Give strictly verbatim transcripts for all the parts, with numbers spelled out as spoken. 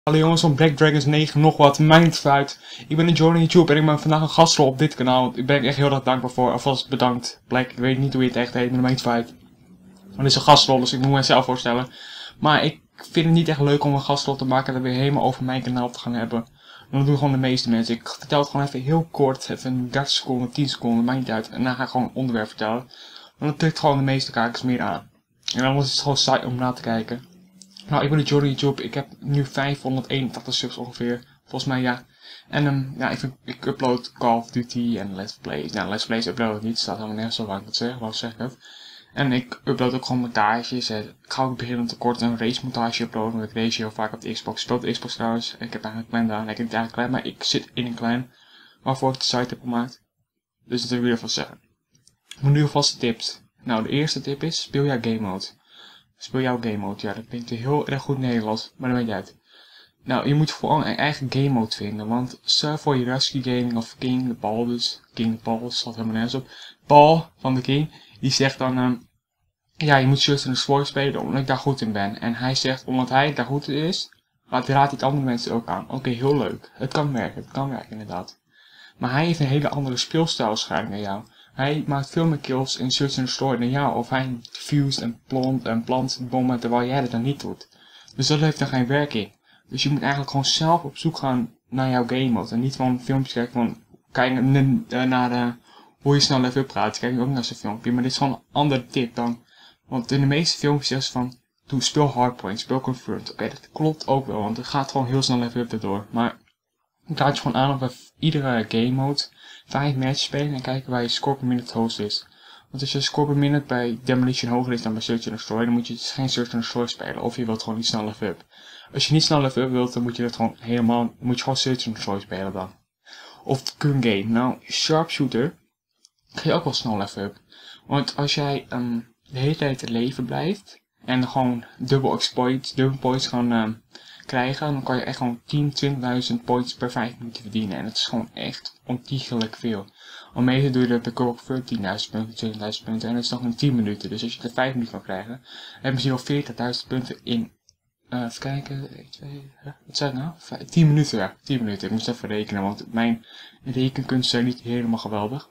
Hallo jongens van Black Dragons negen nog wat, Mindfight. Ik ben een Jordan YouTube en ik ben vandaag een gastrol op dit kanaal. Ik ben echt heel erg dankbaar voor, alvast bedankt. Black, ik weet niet hoe je het echt heet, maar Mindfight. Het is een gastrol, dus ik moet mezelf voorstellen. Maar ik vind het niet echt leuk om een gastrol te maken en weer helemaal over mijn kanaal te gaan hebben. Dat doen gewoon de meeste mensen. Ik vertel het gewoon even heel kort, even dertig seconden, tien seconden, maakt niet uit. En dan ga ik gewoon een onderwerp vertellen. Want dat trekt gewoon de meeste kijkers meer aan. En anders is het gewoon saai om na te kijken. Nou, ik ben de Jordan YouTube. Ik heb nu vijfhonderdeenentachtig subs ongeveer. Volgens mij ja. En um, ja, ik, vind, ik upload Call of Duty en Let's Plays. Nou, Let's Plays upload ik niet. Staat helemaal nergens zo waar ik het zeg. Waarom zeg ik het? En ik upload ook gewoon montages. Ik ga ook beginnen te kort een race montage uploaden. Want ik race heel vaak op de Xbox. Ik speel op de Xbox trouwens. Ik heb eigenlijk een clan daar. Ik heb niet eigenlijk een clan, maar ik zit in een clan. Waarvoor ik de site heb gemaakt. Dus dat wil ik weer van zeggen. Ik moet nu alvast tips. Nou, de eerste tip is, speel jouw game mode. Speel jouw game mode, ja, dat klinkt heel erg goed Nederlands, maar dat weet je uit. Nou, je moet vooral een eigen game mode vinden, want stel voor je Rescue Gaming of King de Paul dus, King de Paul, staat helemaal nergens op. Paul van de King, die zegt dan, um, ja, je moet Search and Destroy spelen omdat ik daar goed in ben. En hij zegt, omdat hij daar goed in is, raadt hij het andere mensen ook aan. Oké, okay, heel leuk. Het kan werken, het kan werken inderdaad. Maar hij heeft een hele andere speelstijl waarschijnlijk dan jou. Hij maakt veel meer kills in Search and Destroy dan jou. Of hij fused en plant en plant bommen terwijl jij dat dan niet doet. Dus dat heeft dan geen werking. Dus je moet eigenlijk gewoon zelf op zoek gaan naar jouw game mode. En niet van filmpjes kijken van, kijk naar uh, hoe je snel level up gaat. Kijk ook naar zo'n filmpje. Maar dit is gewoon een andere tip dan. Want in de meeste filmpjes is van, doe speel hardpoint, speel confront. Oké, okay, dat klopt ook wel, want het gaat gewoon heel snel level up erdoor. Maar ik raad je gewoon aan om bij iedere game mode vijf matches spelen en kijken waar je score per minute hoogst is. Want als je score per minute bij Demolition hoger is dan bij Search and Destroy, dan moet je dus geen Search and Destroy spelen. Of je wilt gewoon niet snel level up. Als je niet snel level up wilt, dan moet je dat gewoon helemaal, moet je gewoon Search and Destroy spelen dan. Of de gun game. Nou, sharpshooter ga je ook wel snel level up. Want als jij um, de hele tijd leven blijft en gewoon dubbel exploit, dubbel points gaan um, krijgen, dan kan je echt gewoon tien, twintigduizend points per vijf minuten verdienen. En dat is gewoon echt ontiegelijk veel. Al meestal doe je dat bij Call of Duty tienduizend punten, twintigduizend punten en dat is nog in tien minuten. Dus als je er vijf minuten kan krijgen, dan heb je misschien wel veertigduizend punten in, uh, even kijken, één, twee, huh? Wat zei ik nou? tien minuten, ja, tien minuten. Ik moest even rekenen, want mijn rekenkunst zijn niet helemaal geweldig.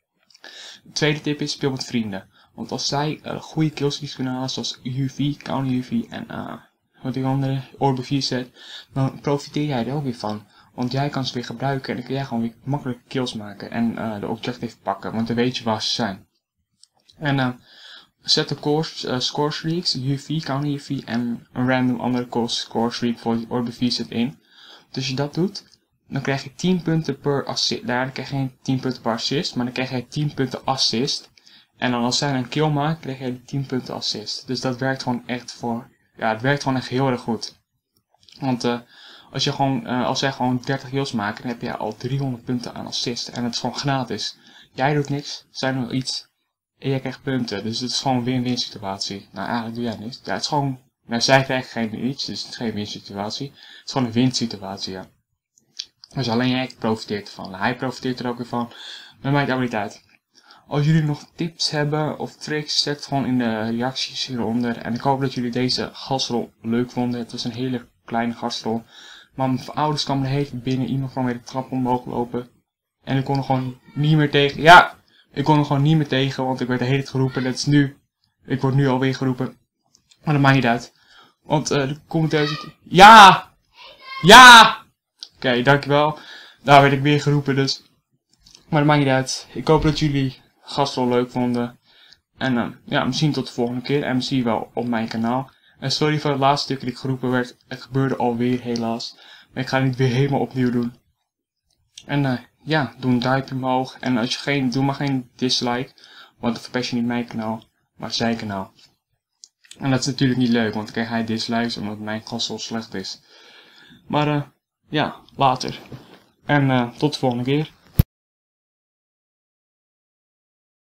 De tweede tip is, speel met vrienden. Want als zij uh, goede killstreaks kunnen halen, zoals U V, Counter U V en uh, wat die andere, Orb vier zet, dan profiteer jij er ook weer van. Want jij kan ze weer gebruiken en dan kun jij gewoon weer makkelijk kills maken en uh, de objective pakken, want dan weet je waar ze zijn. En uh, zet de course, uh, score streaks, U V, Counter U V en een random andere course score streak voor die Orb vier zet in. Dus als je dat doet, dan krijg je tien punten per assist. Daar krijg je geen tien punten per assist, maar dan krijg je tien punten assist. En dan als zij een kill maakt, krijg je tien punten assist. Dus dat werkt gewoon echt voor, ja, het werkt gewoon echt heel erg goed. Want uh, als, je gewoon, uh, als zij gewoon dertig kills maken, dan heb je al driehonderd punten aan assist. En het is gewoon gratis. Jij doet niks, zij doen iets en jij krijgt punten. Dus het is gewoon een win-win situatie. Nou, eigenlijk doe jij niks. Ja, het is gewoon, nou, zij krijgen geen iets, dus het is geen win situatie. Het is gewoon een win situatie, ja. Dus alleen jij profiteert ervan. Hij profiteert er ook weer van. Dat maakt allemaal niet uit. Als jullie nog tips hebben of tricks, zet het gewoon in de reacties hieronder. En ik hoop dat jullie deze gastrol leuk vonden. Het was een hele kleine gastrol. Maar mijn ouders kwamen er hele binnen. Iemand kwam weer de trap omhoog lopen. En ik kon er gewoon niet meer tegen. Ja! Ik kon er gewoon niet meer tegen, want ik werd de hele tijd geroepen. Dat is nu. Ik word nu alweer geroepen. Maar dat maakt niet uit. Want uh, de commentaar zit. Ja! Ja! Oké, okay, dankjewel. Daar werd ik weer geroepen dus. Maar dat maakt niet uit. Ik hoop dat jullie gastrol leuk vonden. En uh, ja, misschien tot de volgende keer. En misschien wel op mijn kanaal. En sorry voor het laatste stuk dat ik geroepen werd. Het gebeurde alweer helaas. Maar ik ga het niet weer helemaal opnieuw doen. En uh, ja, doe een duimpje omhoog. En als je geen, doe maar geen dislike. Want dan verpest je niet mijn kanaal. Maar zijn kanaal. En dat is natuurlijk niet leuk. Want dan krijg hij dislikes omdat mijn gastrol slecht is. Maar uh, ja, later. En uh, tot de volgende keer.